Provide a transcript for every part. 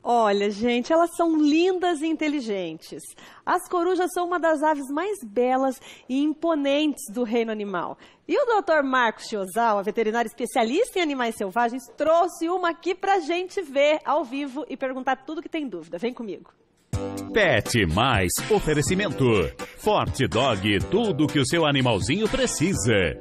Olha, gente, elas são lindas e inteligentes. As corujas são uma das aves mais belas e imponentes do reino animal. E o Dr. Marcos Chiozal, veterinário especialista em animais selvagens, trouxe uma aqui pra gente ver ao vivo e perguntar tudo que tem dúvida. Vem comigo. Pet mais oferecimento. Forte Dog, tudo que o seu animalzinho precisa.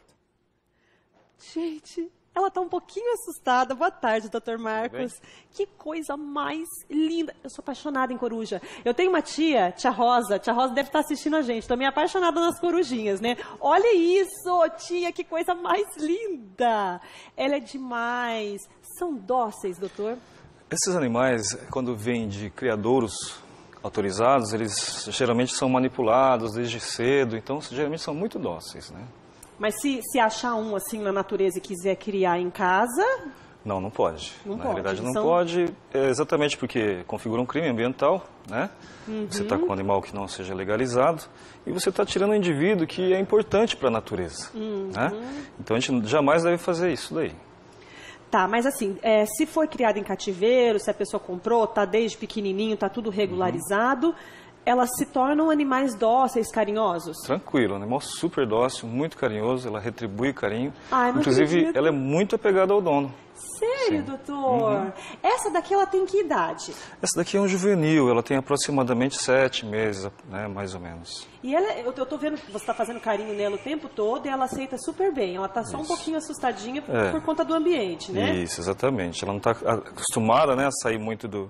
Gente, ela tá um pouquinho assustada. Boa tarde, Dr. Marcos. Que coisa mais linda. Eu sou apaixonada em coruja. Eu tenho uma tia Rosa. Tia Rosa deve estar assistindo a gente. Tô meio apaixonada nas corujinhas, né? Olha isso, tia, que coisa mais linda. Ela é demais. São dóceis, doutor? Esses animais, quando vêm de criadouros autorizados, eles geralmente são manipulados desde cedo, então geralmente são muito dóceis, né? Mas se achar um assim na natureza e quiser criar em casa... Não, não pode. Não Na pode, realidade não pode, exatamente porque configura um crime ambiental, né? Você está com um animal que não seja legalizado e você está tirando um indivíduo que é importante para a natureza, né? Então a gente jamais deve fazer isso daí. Tá, mas assim, se for criado em cativeiro, se a pessoa comprou, tá desde pequenininho, tá tudo regularizado, elas se tornam animais dóceis, carinhosos? Tranquilo, um animal super dócil, muito carinhoso, ela retribui carinho. Ai, não inclusive, acredito. ela é muito apegada ao dono. Sério, doutor? Essa daqui ela tem que idade? Essa daqui é um juvenil, ela tem aproximadamente 7 meses, né, mais ou menos. E ela, eu tô vendo que você está fazendo carinho nela o tempo todo e ela aceita super bem. Ela tá só um pouquinho assustadinha por conta do ambiente, né? Isso, exatamente. Ela não está acostumada, né, a sair muito do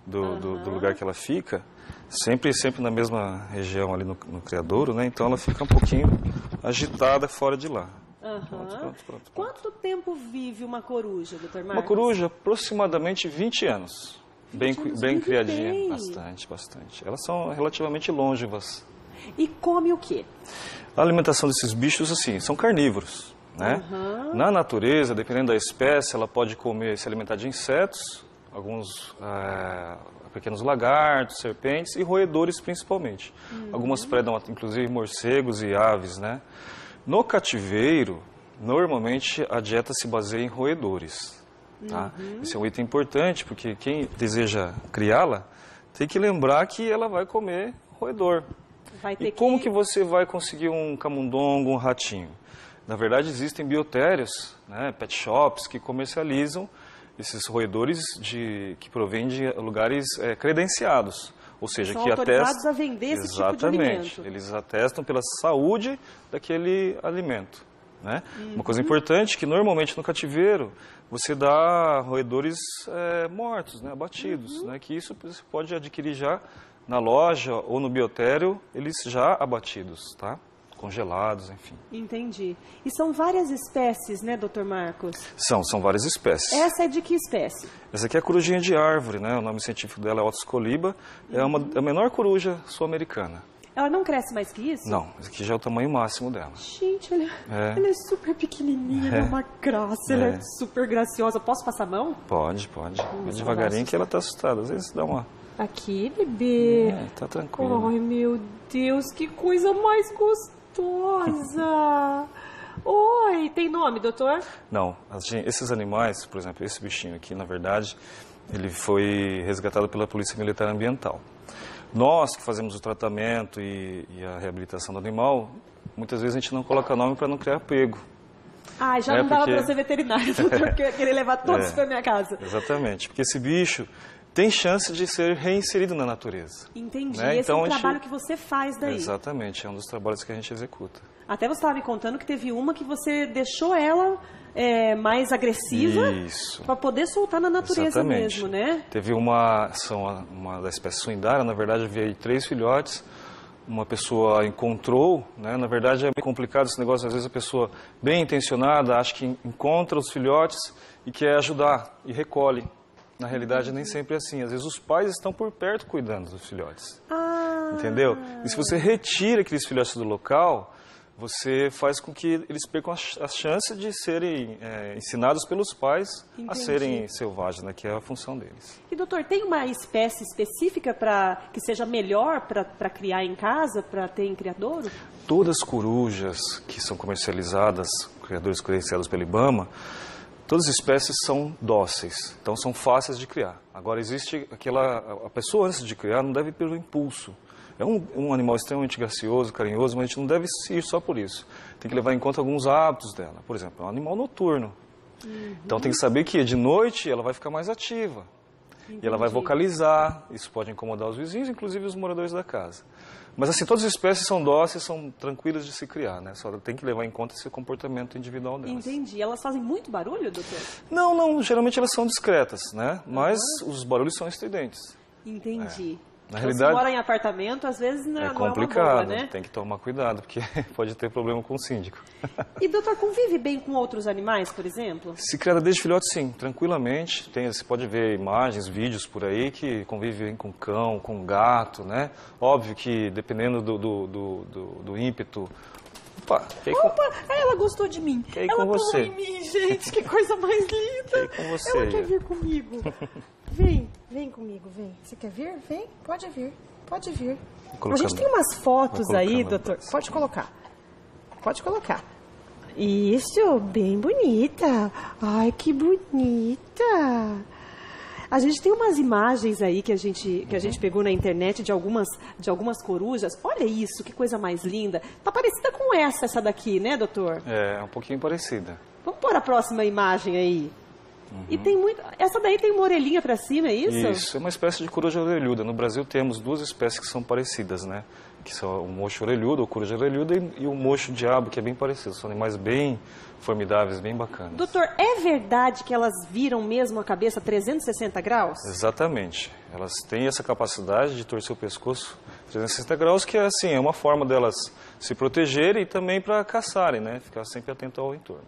lugar que ela fica. Sempre na mesma região ali no criadouro, né? Então ela fica um pouquinho agitada fora de lá. Pronto. Quanto tempo vive uma coruja, Dr. Marcos? Uma coruja, aproximadamente 20 anos. Bem criadinha. Bem. Bastante. Elas são relativamente longevas. E come o quê? A alimentação desses bichos, assim, são carnívoros, né? Na natureza, dependendo da espécie, ela pode se alimentar de insetos, alguns pequenos lagartos, serpentes e roedores principalmente. Algumas predam, inclusive, morcegos e aves, né? No cativeiro, normalmente a dieta se baseia em roedores. Tá? Esse é um item importante, porque quem deseja criá-la tem que lembrar que ela vai comer roedor. Como que você vai conseguir um camundongo, um ratinho? Na verdade, existem biotérios, né, pet shops, que comercializam esses roedores que provêm de lugares credenciados. Ou seja, são que autorizados a vender esse tipo de alimento. Eles atestam pela saúde daquele alimento. Né? Uma coisa importante é que normalmente no cativeiro você dá roedores mortos, né, abatidos, né, que isso você pode adquirir já na loja ou no biotério, eles já abatidos, tá? Congelados, enfim. Entendi. E são várias espécies, né, Dr. Marcos? São várias espécies. Essa é de que espécie? Essa aqui é a corujinha de árvore, né? O nome científico dela é Otis coliba. É a menor coruja sul-americana. Ela não cresce mais que isso? Não, esse aqui já é o tamanho máximo dela. Gente, ela é super pequenininha, ela é uma graça, ela é super graciosa. Posso passar a mão? Pode. Vai devagarinho que ela tá assustada. Às vezes dá uma... Aqui, bebê. Tá tranquilo. Ai, meu Deus, que coisa mais gostosa. Oi, tem nome, doutor? Não, esses animais, por exemplo, esse bichinho aqui, na verdade, ele foi resgatado pela Polícia Militar Ambiental. Nós que fazemos o tratamento e a reabilitação do animal, muitas vezes a gente não coloca nome para não criar apego. Ah, já não dava para ser veterinário, doutor, querer levar todos para minha casa. Exatamente, porque esse bicho tem chance de ser reinserido na natureza. Entendi, né? Esse então, é um trabalho que você faz daí. Exatamente, é um dos trabalhos que a gente executa. Até você estava me contando que teve uma que você deixou ela mais agressiva para poder soltar na natureza mesmo, né? Teve uma da espécie suindária, na verdade veio 3 filhotes, uma pessoa encontrou, né? Na verdade é meio complicado esse negócio, às vezes a pessoa bem intencionada acha que encontra os filhotes e quer ajudar e recolhe. Na realidade, nem sempre é assim. Às vezes os pais estão por perto cuidando dos filhotes. Entendeu? E se você retira aqueles filhotes do local, você faz com que eles percam a chance de serem ensinados pelos pais a serem selvagens, né, que é a função deles. E, doutor, tem uma espécie específica que seja melhor para criar em casa, para ter em criadouro? Todas as corujas que são comercializadas, criadores credenciados pelo IBAMA, Todas as espécies são dóceis, então são fáceis de criar. Agora existe a pessoa antes de criar não deve ir pelo impulso. É um animal extremamente gracioso, carinhoso, mas a gente não deve ir só por isso. Tem que levar em conta alguns hábitos dela. Por exemplo, é um animal noturno. Então tem que saber que de noite ela vai ficar mais ativa. E ela vai vocalizar, isso pode incomodar os vizinhos, inclusive os moradores da casa. Mas assim, todas as espécies são dóceis, são tranquilas de se criar, né? Só tem que levar em conta esse comportamento individual delas. Entendi. Elas fazem muito barulho, doutor? Não, geralmente elas são discretas, né? Mas os barulhos são estridentes. Entendi. Na então, realidade, se mora em apartamento, às vezes não é complicado, uma boa, né? Tem que tomar cuidado, porque pode ter problema com o síndico. E, doutor, convive bem com outros animais, por exemplo? Se criada desde filhote, sim, tranquilamente. Você pode ver imagens, vídeos por aí que convivem com cão, com gato, né? Óbvio que dependendo do ímpeto... Opa, ela gostou de mim. Ela pulou em mim, gente, que coisa mais linda. Com você, ela quer vir comigo. Vem comigo, vem. Você quer vir? Vem, pode vir. A gente tem umas fotos aí, doutor. Pode colocar. Isso, bem bonita. Ai, que bonita. A gente tem umas imagens aí que a gente pegou na internet de algumas corujas. Olha isso, que coisa mais linda. Tá parecida com essa daqui, né, doutor? É um pouquinho parecida. Vamos pôr a próxima imagem aí. E tem essa daí tem uma orelhinha para cima, é isso? Isso, é uma espécie de coruja orelhuda. No Brasil temos duas espécies que são parecidas, né? Que são o mocho orelhudo, ou coruja orelhuda, e o mocho diabo, que é bem parecido. São animais bem formidáveis, bem bacanas. Doutor, é verdade que elas viram mesmo a cabeça 360 graus? Exatamente. Elas têm essa capacidade de torcer o pescoço 360 graus, que é assim, é uma forma delas se protegerem e também para caçarem, né? Ficar sempre atento ao entorno.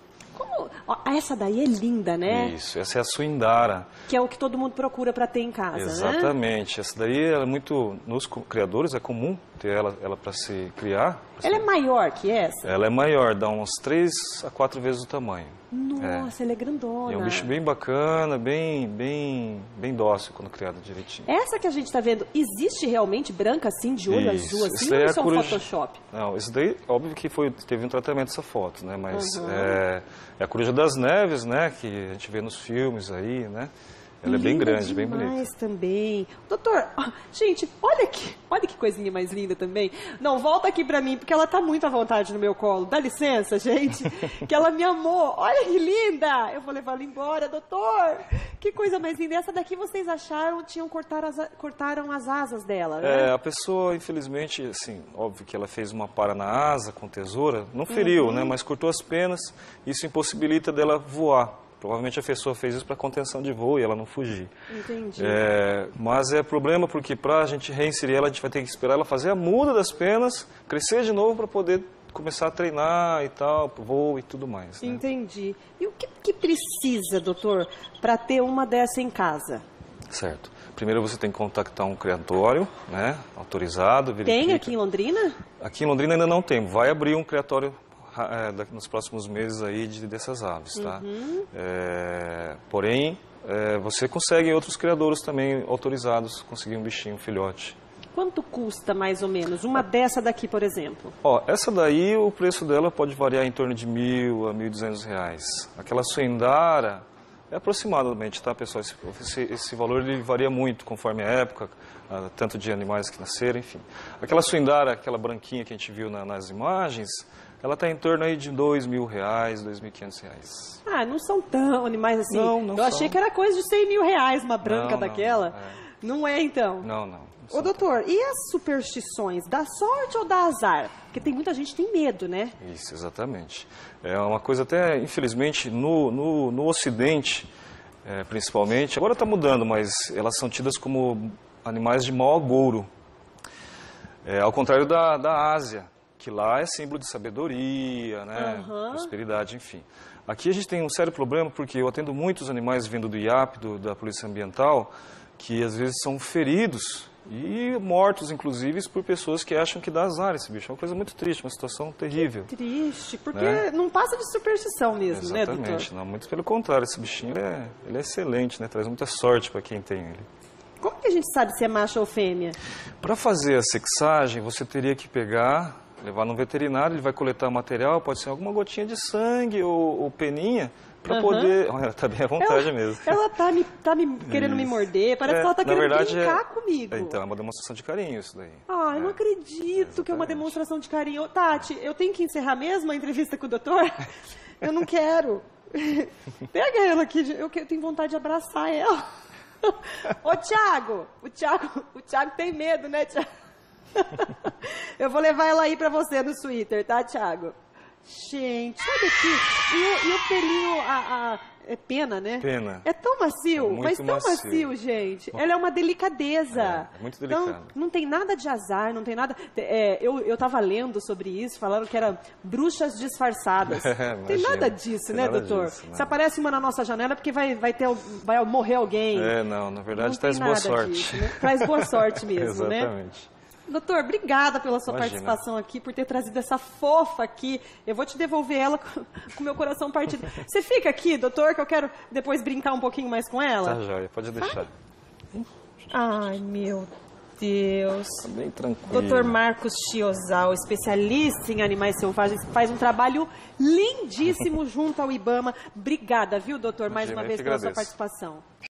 Essa daí é linda, né? Isso, essa é a suindara. Que é o que todo mundo procura para ter em casa, Exatamente. Né? Essa daí é muito, nos criadores é comum ter ela para se criar. Ela é maior que essa? Ela é maior, dá uns 3 a 4 vezes o tamanho. Nossa, ela é grandona. É um bicho bem bacana, bem dócil quando criado direitinho. Essa que a gente está vendo, existe realmente branca assim, de olho azul assim, ou isso é um Photoshop? Não, isso daí, óbvio que teve um tratamento essa foto, né? Mas é a coruja das neves, né? Que a gente vê nos filmes aí, né? Ela é bem grande, bem bonita. Também. Doutor, gente, olha que coisinha mais linda também. Não, volta aqui pra mim, porque ela tá muito à vontade no meu colo. Dá licença, gente, que ela me amou. Olha que linda! Eu vou levar ela embora, doutor. Que coisa mais linda. Essa daqui vocês acharam, cortaram as asas dela, né? A pessoa, infelizmente, assim, óbvio que ela fez uma para na asa com tesoura, não feriu, né? Mas cortou as penas, isso impossibilita dela voar. Provavelmente a pessoa fez isso para contenção de voo e ela não fugir. Entendi. Mas é problema porque para a gente reinserir ela, a gente vai ter que esperar ela fazer a muda das penas, crescer de novo para poder começar a treinar e tal, voo e tudo mais. Né? Entendi. E o que precisa, doutor, para ter uma dessa em casa? Certo. Primeiro você tem que contactar um criatório, né, autorizado. Verifica. Tem aqui em Londrina? Aqui em Londrina ainda não tem. Vai abrir um criatório nos próximos meses aí dessas aves, tá? Porém, você consegue outros criadores também autorizados conseguir um bichinho, um filhote. Quanto custa mais ou menos uma dessa daqui, por exemplo? Essa daí o preço dela pode variar em torno de R$1.000 a R$1.200. Aquela suindara é aproximadamente, tá, pessoal? Esse valor ele varia muito conforme a época, tanto de animais que nasceram, enfim. Aquela suindara, aquela branquinha que a gente viu nas imagens, ela está em torno aí de R$2.000, R$2.500. Não são tão animais assim. Não Eu achei que era coisa de R$100.000, uma branca daquela. Não é, então? Não. Ô, doutor, e as superstições? Dá sorte ou dá azar? Porque tem muita gente que tem medo, né? Isso, exatamente. É uma coisa até, infelizmente, no Ocidente, principalmente, agora está mudando, mas elas são tidas como animais de mau agouro. Ao contrário da Ásia, que lá é símbolo de sabedoria, né, prosperidade, enfim. Aqui a gente tem um sério problema porque eu atendo muitos animais vindo do IAP, da Polícia Ambiental, que às vezes são feridos e mortos, inclusive, por pessoas que acham que dá azar esse bicho. É uma coisa muito triste, uma situação terrível. Triste, porque não passa de superstição mesmo, exatamente, né, doutor? Exatamente, muito pelo contrário, esse bichinho ele é excelente, né, traz muita sorte para quem tem ele. Como que a gente sabe se é macho ou fêmea? Para fazer a sexagem, você teria que levar no veterinário, ele vai coletar material, pode ser alguma gotinha de sangue ou peninha, para poder... Olha, ela tá bem à vontade mesmo. Ela tá me querendo me morder, parece que ela tá querendo brincar comigo. Então, é uma demonstração de carinho isso daí. Ah, eu não acredito que é uma demonstração de carinho. Tati, eu tenho que encerrar mesmo a entrevista com o doutor? Eu não quero. Pega ela aqui, eu tenho vontade de abraçar ela. Ô, Thiago, o Thiago tem medo, né, Thiago? Eu vou levar ela aí pra você no Twitter, tá, Thiago? Gente, olha aqui. E o pelinho, é pena, né? Pena. É tão macio, muito mas tão macio, gente. Ela é uma delicadeza. É muito delicado. Então, não tem nada de azar, não tem nada... eu tava lendo sobre isso, falando que eram bruxas disfarçadas. Não tem nada disso, né, doutor? Se aparece uma na nossa janela é porque vai morrer alguém. Não, na verdade traz boa sorte. Disso, né? Traz boa sorte mesmo, né? Exatamente. Doutor, obrigada pela sua participação aqui, por ter trazido essa fofa aqui. Eu vou te devolver ela com o meu coração partido. Você fica aqui, doutor, que eu quero depois brincar um pouquinho mais com ela? Tá joia, pode deixar. Ai, meu Deus. Tá bem tranquilo. Doutor Marcos Chiozal, especialista em animais selvagens, faz um trabalho lindíssimo junto ao IBAMA. Obrigada, viu, doutor, mais uma vez pela sua participação.